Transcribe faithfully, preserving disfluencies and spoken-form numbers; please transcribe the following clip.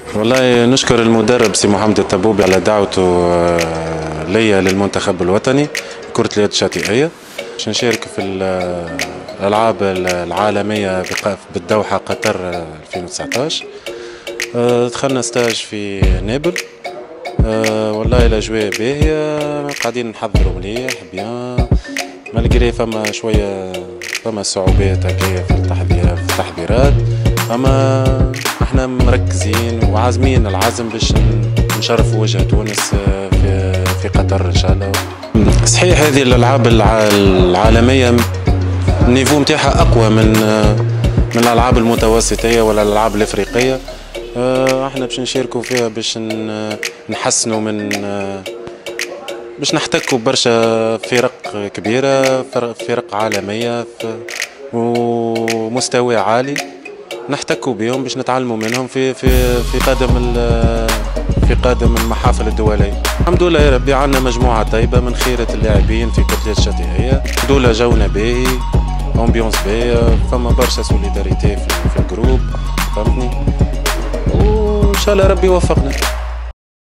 والله نشكر المدرب سي محمد الطبوبي على دعوته ليا للمنتخب الوطني كرة اليد الشاطئية باش نشارك في الألعاب العالمية بالدوحة قطر ألفين وتسعطاش. دخلنا ستاج في نابل. والله الأجواء باهية، قاعدين نحضروا مليح بيان مالغري فما شوية فما صعوبات هكايا في التحضيرات في التحضيرات، اما احنا مركزين وعازمين العزم باش نشرفوا وجه تونس في في قطر ان شاء الله. صحيح هذه الالعاب العالميه النيفو نتاعها اقوى من من الالعاب المتوسطيه ولا الالعاب الافريقيه. احنا باش نشاركوا فيها باش نحسنوا من باش نحتكوا برشا فرق كبيره، فرق عالميه ومستوى عالي نحتكوا بهم باش نتعلموا منهم في في في قادم في قادم المحافل الدوليه. الحمد لله يا ربي عندنا مجموعه طيبه من خيره اللاعبين في كرة اليد الشاطئيه، دوله جونا باهي، امبيونس باهيه، فما برشا سوليداريتي في الجروب، فهمتني؟ وان شاء الله ربي يوفقنا.